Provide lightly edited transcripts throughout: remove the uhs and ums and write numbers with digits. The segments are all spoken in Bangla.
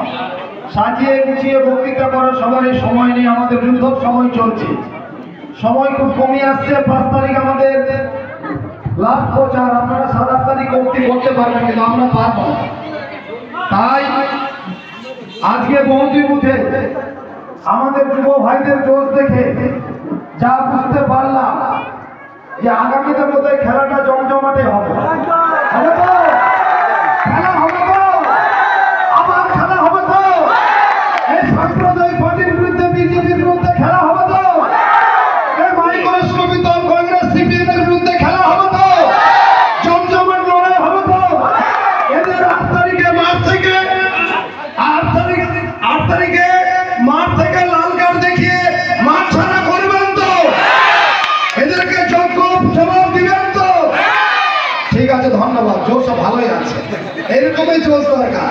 সাজিয়ে গুছিয়ে বক্তৃতা করার সবারই সময় নেই, আমাদের যুদ্ধ সময় চলছে, সময় খুব কমে আসছে। 5 তারিখ আমাদের লাস্ট প্রচার, আপনারা 7-8 তারিখ অবধি করতে পারবেন, কিন্তু আমরা পারবো না। তাই আজকে বহুতি বুথে আমাদের যুব ভাইদের জোশ দেখে যা বুঝতে পারলাম যে আগামীতে বোধহয় খেলাটা জমজমাটে হবে। হবে তো? খেলা হবে তো? আবার খেলা হবে তো? এই সাম্প্রদায়িক পার্টির বিরুদ্ধে, বিজেপির বিরুদ্ধে খেলা হবে তো? এই মাইক্রোস কবিতল কংগ্রেস সিপিএম এর বিরুদ্ধে খেলা হবে তো? জমজমাট লড়াই হবে তো? এদের 8 তারিখে মাঠ থেকে 8 তারিখে মাঠ থেকে লাল কার্ড দেখিয়ে মাঠ ছাড়া করবেন তো? এদেরকে যোগ্য জবাব দিবেন তো? ঠিক আছে, ধন্যবাদ। জোশ ভালোই আছে, এরকমই জোশ দরকার।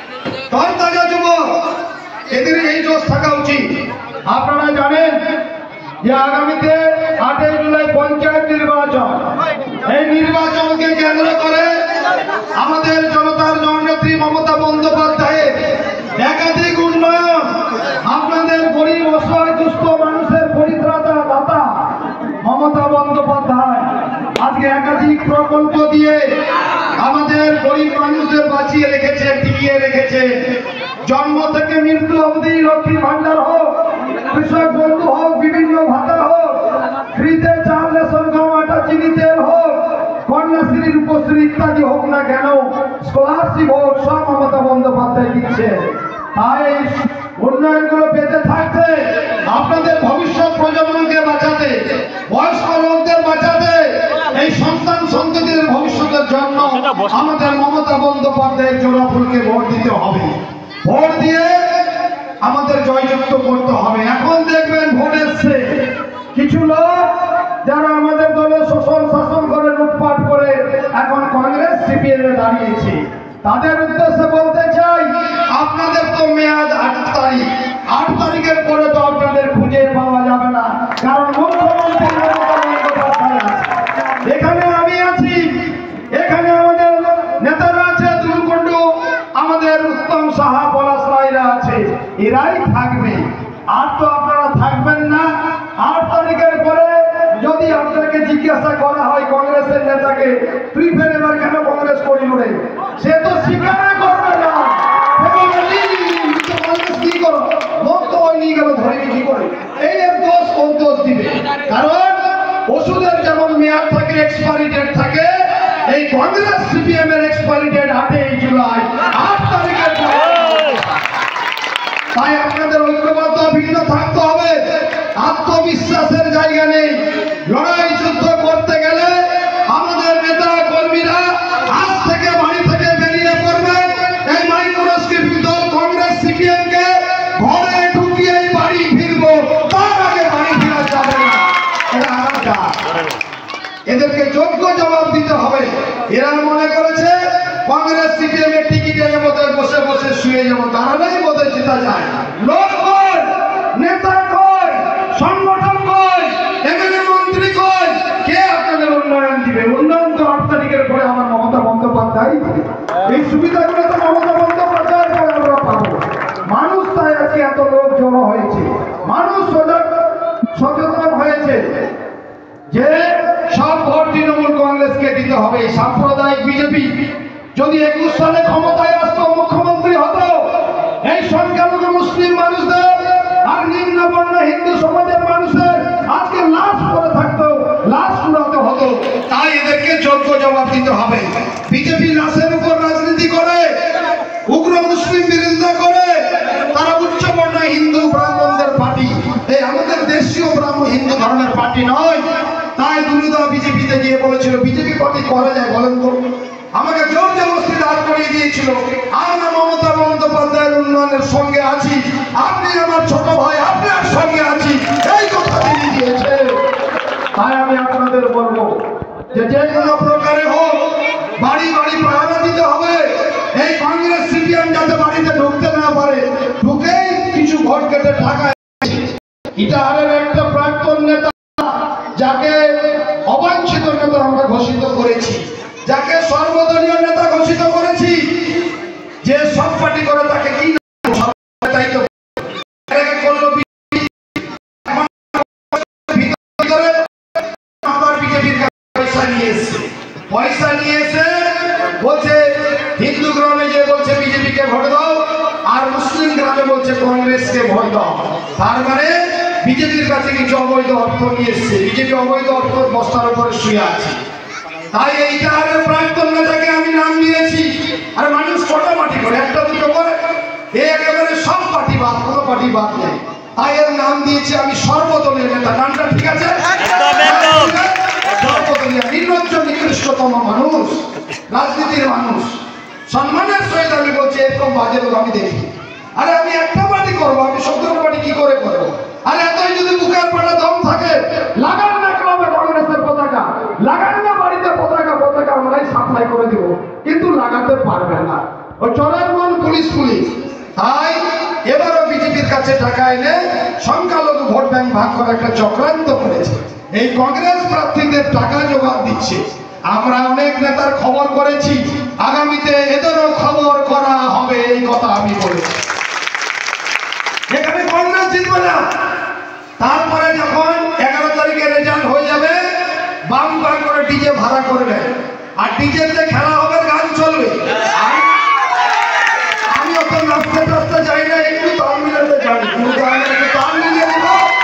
তর তাজা যুবক, এদের এই জোশ থাকা উচিত। আপনারা জানেন যে আগামীতে 8 জুলাই পঞ্চায়েত নির্বাচন। এই নির্বাচনকে কেন্দ্র করে আমাদের জনতার জননেত্রী মমতা বন্দ্যোপাধ্যায়ের একাধিক উন্নয়ন, আপনাদের গরিব অসহায় দুস্থ মানুষের পরিত্রাতা দাতা মমতা বন্দ্যোপাধ্যায় আজকে একাধিক প্রকল্প দিয়ে আমাদের গরিব মানুষদের বাঁচিয়ে রেখেছে, টিকিয়ে রেখেছে। জন্ম থেকে মৃত্যু অবধি লক্ষ্মী ভান্ডার হোক, কৃষক বন্ধু হোক, বিভিন্ন ভাতা হোক, ফ্রিতে চাল, রেশন, গম, আটা, চিনি, তেল হোক, কন্যাশ্রী, রূপশ্রী ইত্যাদি হোক না কেন, স্কলারশিপ হোক, সব মমতা বন্দ্যোপাধ্যায় দিচ্ছে। তাই উন্নয়নগুলো পেতে থাকতে আপনাদের ভবিষ্যৎ প্রজন্মকে বাঁচাতে, বয়স্ক লোকদের বাঁচাতে, এই সন্তান সন্ততিদের ভবিষ্যতের জন্য আমাদের মমতা বন্দ্যোপাধ্যায়ের জোড়া ফুলকে ভোট দিতে হবে। ভোট দিয়ে আমাদের জয়যুক্ত করতে হবে। এখন দেখবেন ভোট এসছে, কিছু লোক যারা আমাদের দলে শোষণ শাসন করে, লুটপাট করে এখন কংগ্রেস সিপিএম এ দাঁড়িয়েছে, তাদের উদ্দেশ্যে বলতে চাই, আপনাদের তো মেয়াদ 8 তারিখ। 8 তারিখের পরে তো আপনাদের খুঁজে পাওয়া যাবে না, কারণ মুখ্যমন্ত্রী মমতা বন্দ্যোপাধ্যায় আছে, এখানে আমি আছি, এখানে আমাদের নেতারা আছে, দুলকুন্ডু আমাদের উত্তম সাহা, পলাশ রায়রা আছে, এরাই থাকবে। আর তো আপনারা থাকবেন না। 8 তারিখের পরে যদি আপনাকে জিজ্ঞাসা করা হয় কংগ্রেসের নেতাকে, তুই ফের এবার কেন কংগ্রেস করিল রে, সে তো স্বীকার করবে না। কি করো বক্তব্য নিয়ে গেল, ধরে কি করে এই দোষ কোন দোষ দিবে? কারণ ওষুধের যেমন মেয়াদ থাকে, এক্সপায়ারি ডেট থাকে, এই কংগ্রেস সিপিএম এর এক্সপায়ারি ডেট 8 জুলাই, 8 তারিখের পরে। তাই আপনাদের ঐক্যবদ্ধ ভিন্ন থাকতে হবে, আত্মবিশ্বাসের জায়গা নেই। লড়াই যুদ্ধ করতে গেলে আমাদের নেতা কর্মীরা আজ থেকে বাড়ি থেকে বেরিয়ে পড়বেন। এই মাইক্রোস্কোপিক দল কংগ্রেস সিপিএম কে ঘরে ঢুকিয়ে বাড়ি ফিরবো, তার আগে বাড়ি ফেরা যাবে না। এটা আমার কাজ, এদেরকে যোগ্য জবাব দিতে হবে। এরা মনে করেছে কংগ্রেস সিপিএম এর টিকিটে বোধহয় বসে বসে শুয়ে যাবো, দাঁড়ালেই বোধহয় জিতা যায়। লোক কই, নেতা কই, সংগঠন কই, এখানে মন্ত্রী কই, কে আপনাদের উন্নয়ন দিবে? উন্নয়ন তো 8 তারিখের পরে আমার মমতা বন্দ্যোপাধ্যায় দিবে। এই সুবিধাগুলো তো মমতা বন্দ্যোপাধ্যায়ের পরে আমরা পাবো। মানুষ তাই আজকে এত লোক জড়ো হয়েছে, মানুষ সচেতন হয়েছে যে সব ভোট তৃণমূল কংগ্রেসকে দিতে হবে। সাম্প্রদায়িক বিজেপি যদি 21 সালে ক্ষমতায় আসতো, মুখ্যমন্ত্রী হতো, এই সংখ্যালঘু মুসলিম মানুষদের আর নিম্নবর্ণ হিন্দু সমাজের মানুষের আজকে লাশ পড়ে থাকতো, লাশ উড়াতে হতো। তাই এদেরকে যোগ্য জবাব দিতে হবে। বিজেপি লাশের উপর রাজনীতি করে, উগ্র মুসলিম বিরোধিতা করে, তারা উচ্চবর্ণ হিন্দু ব্রাহ্মণদের পার্টি, এই আমাদের দেশীয় ব্রাহ্মণ হিন্দু ধর্মের পার্টি নয়। তাই দুলুদা বিজেপিতে গিয়ে বলেছিল, বিজেপি পার্টি করা যায় বলেন তো? আমাকে জোর জবরদস্তি দাঁড় করিয়ে দিয়েছিল। আমরা মমতা বন্দ্যোপাধ্যায়ের উন্নয়নের সঙ্গে আছি, আপনি আমার ছোট ভাই, আপনার সঙ্গে আছি, এই কথা তিনি দিয়েছে। তাই আমি আপনাদের বলবো যে যে কোনো প্রকারে হোক বাড়ি বাড়ি পাহারা দিতে হবে। এই কংগ্রেস সিপিএম যাতে বাড়িতে ঢুকতে না পারে, ঢুকেই কিছু ভোট কেটে টাকা। ইটাহারের একটা প্রাক্তন নেতা, যাকে অবাঞ্ছিত নেতা আমরা ঘোষিত করেছি, যাকে সর্বদলীয় নেতা ঘোষিত করেছি, যে সব পার্টি করে তাকে কি আর মুসলিম গ্রামে বলছে কংগ্রেসকে ভোট দাও। তার মানে বিজেপির কাছে কিছু অবৈধ অর্থ নিয়ে এসছে, বিজেপি অবৈধ অর্থ বস্তার উপরে শুয়ে আছে। তাই এইটা প্রাক্তন নেতাকে আমি নাম দিয়েছি। আর মানুষ কটা মাটি করে, একটা দুটো করে, একেবারে সব পার্টি বাদ, কোনো পার্টি বাদ নেই। তাই এর নাম দিয়েছি আমি সর্বদলীয় নেতা। নামটা ঠিক আছে? সর্বদলীয়, নির্লজ্জ নিকৃষ্টতম মানুষ, রাজনীতির মানুষ। সম্মানের সহিত আমি বলছি, এরকম বাজে লোক আমি দেখি। আরে আমি একটা পার্টি করবো, আমি 17 পার্টি কি করে করবো? আরে এতই যদি বুকের পাটা দম থাকে, লাগান না ক্লাবে কংগ্রেসের পতাকা, লাগান না বাড়িতে পতাকা, পতাকা আমরাই সাপ্লাই করে দিব, কিন্তু লাগাতে পারবে না। ওই চোরের মন পুলিশ পুলিশ। তাই এবারও বিজেপির কাছে টাকা এনে সংখ্যালঘু ভোট ব্যাংক ভাগ করার একটা চক্রান্ত করেছে। এই কংগ্রেস প্রার্থীদের টাকা জোগাড় দিচ্ছে। আমরা অনেক নেতার খবর করেছি, আগামীতে এদেরও খবর করা হবে, এই কথা আমি বলেছি। এখানে কংগ্রেস জিতবে না। তারপরে যখন 11 তারিখে রেজাল্ট হয়ে যাবে, বাম বাম করে ডিজে ভাড়া করবে, আর ডিজেতে খেলা হবে, গান চলবে। আমি অত নাচতে টাচতে যাই না, একটু তাল মিলাতে জানি, তাল মিলিয়ে দেব।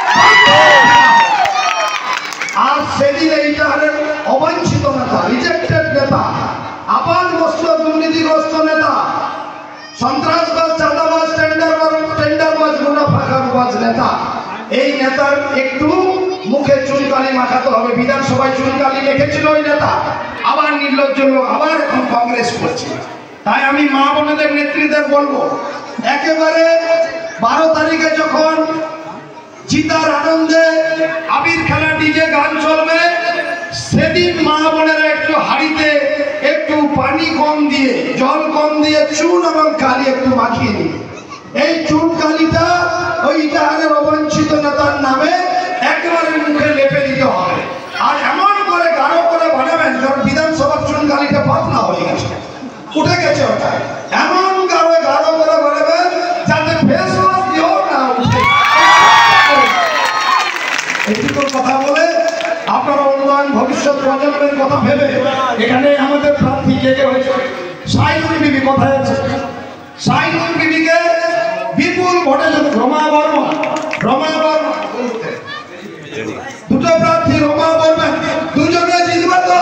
আর সেদিন এইটা অবাঞ্ছিত নেতা, রিজেক্টেড নেতা, আপাত মস্তক দুর্নীতিগ্রস্ত নেতা, সন্ত্রাসবাদ, চাঁদাবাজ, টেন্ডারবাজ, মুনাফাখাবাজ নেতা। এই নেতার একটু মুখে চুনকালি মাখাতে হবে। বিধানসভায় চুনকালি মেখেছিল ওই নেতা, আবার নির্লজ্জ লোক, আবার এখন কংগ্রেস করছে। তাই আমি মা বোনেদের নেত্রীদের বলবো, একেবারে 12 তারিখে যখন জিতার আনন্দে আবির খেলা, ডিজে, গান চলবে, সেদিন মা বোনেরা একটু হাড়িতে একটু পানি কম দিয়ে, জল কম দিয়ে, চুন এবং কালি একটু মাখিয়ে নিন। এই চুন কালিটা ওই ইটাহারের অবাঞ্ছিত নেতার নামে একেবারে মুখে লেপে দিতে হবে। আর এমন করে গাঢ় করে বানাবেন, কারণ বিধানসভার চুন কালিটা পাতলা হয়ে গেছে, উঠে গেছে ওটা। এমন গাঢ় করে বানাবেন যাতে ফেস ওয়াশ দিয়েও না উঠে। এইটুকু কথা বলে আপনারা উন্নয়ন, ভবিষ্যৎ প্রজন্মের কথা ভেবে, এখানে আমাদের প্রার্থী কে হয়েছে, শাহিনুর বিবি কোথায় আছে? শাহিনুর বিবিকে বিপুল ভোটে, রমা বর্মা, দুটো প্রার্থী, রমা বর্মা, দুজনে জিতবে তো?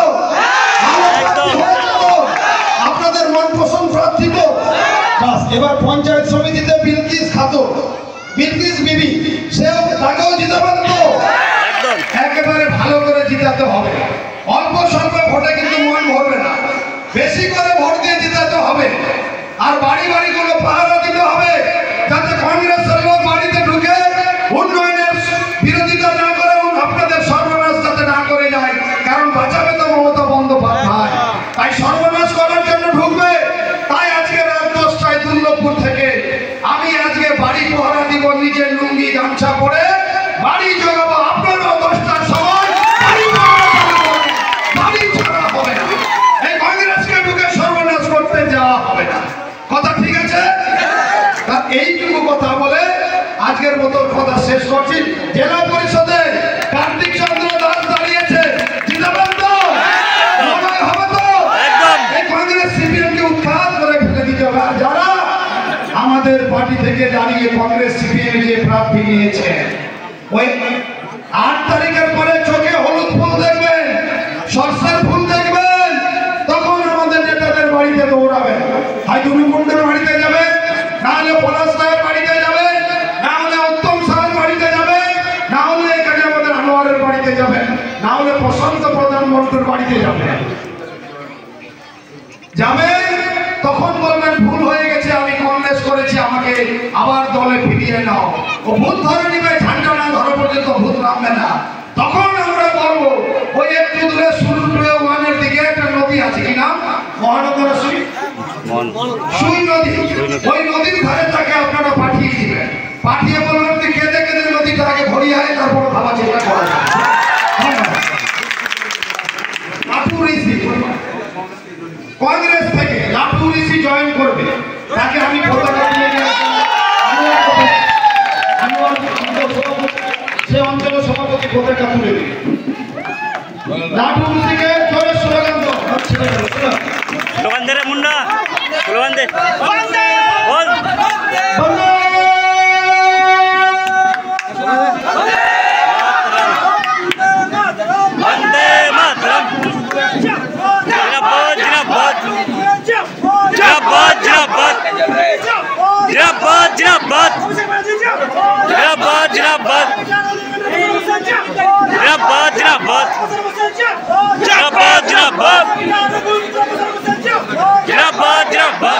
আপনাদের মন পছন্দ প্রার্থী তো? এবার পঞ্চায়েত সমিতিতে বিলকিস খাতুন, বিলকিস বিবি, সেও, তাকেও জিতাবেন তো? একেবারে ভালো করে জিতাতে হবে। অল্প স্বল্প ভোটে কিন্তু মন ভরবে না, বেশি করে ভোট দিয়ে জিতাতে হবে। আর বাড়ি বাড়ি গুলো পাহারা দিতে হবে, যাতে কংগ্রেসের লোক বাড়িতে ঢুকে উন্নয়নের বিরোধিতা না করে, আপনাদের সর্বনাশ যাতে না করে যায়। কারণ বাঁচাবে তো মমতা বন্দ্যোপাধ্যায়, তাই সর্বনাশ করার জন্য ঢুকবে। তাই আজকে রাত 10টায় দুর্লভপুর থেকে আমি আজকে বাড়ি পাহারা দিব, নিজের লুঙ্গি গামছা পরে বাড়ি জগাবো। আপনারাও 10টার সময় বাড়ি ছাড়া হবে না, এই কংগ্রেসকে ঢুকে সর্বনাশ করতে যাওয়া হবে না। কথা ঠিক আছে? এইটুকু কথা বলে আজকের মতো কথা শেষ করছি। জেলা পরিষদে কার্তিক চন্দ্র দাস দাঁড়িয়েছে, জিতাবেন তো? মনে হবে তো? এই কংগ্রেস সিপিএমকে উৎখাত করে ফেলে দিতে হবে। আর যারা আমাদের পার্টি থেকে দাঁড়িয়ে কংগ্রেস সিপিএম যে প্রার্থী নিয়েছে, ওই 8 তারিখের পরে চোখে হলুদ ফুল দেখবেন, সরষের ফুল দেখবেন, তখন আমাদের নেতাদের বাড়িতে দৌড়াবেন। হয় দুনুকুণ্ডের বাড়িতে যাবেন, না হলে পলাশ রায়ের বাড়িতে যাবেন, না হলে উত্তম সাহের বাড়িতে যাবেন, না হলে এখানে আমাদের আনোয়ারের বাড়িতে যাবেন, না হলে প্রশান্ত প্রধানমন্ত্রীর বাড়িতে যাবেন। তখন বলবেন ভুল হয়ে গেছে, আমি কংগ্রেস করেছি, আমাকে আবার দলে ফিরিয়ে নাও। ও ভূত ধরে নিবে, ঝান্ডা না ধরা পর্যন্ত ভূত নামবে না। তখন আমরা বলবো, ওই একটু দূরে সুরুয়ানের দিকে একটা নদী আছে, কি নাম? মহানগর সুই নদী। ওই নদীর ধারে তাকে আপনারা পাঠিয়ে দিবেন, পাঠিয়ে বলবেন যে কেঁদে কেঁদে নদীটা আগে ভরিয়ে হয়, তারপর ভাবা চিন্তা করা যায়। লাটু ঋষি কংগ্রেস থেকে লাটু ঋষি জয়েন করবে, তাকে আমি পতাকা দিয়ে সে অঞ্চল সভাপতি পতাকা তুলে দিই। লাটু ঋষিকে জোরে স্লোগান দাও, স্লোগান দে রে মুন্না, স্লোগান দে, বল जिंदाबाद जिंदाबाद जिंदाबाद जिंदाबाद जिंदाबाद जिंदाबाद जिंदाबाद जिंदाबाद जिंदाबाद जिंदाबाद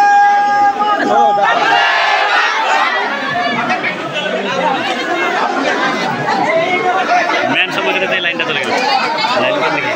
मैन सब लोग लाइन चले गए लाइन बंद की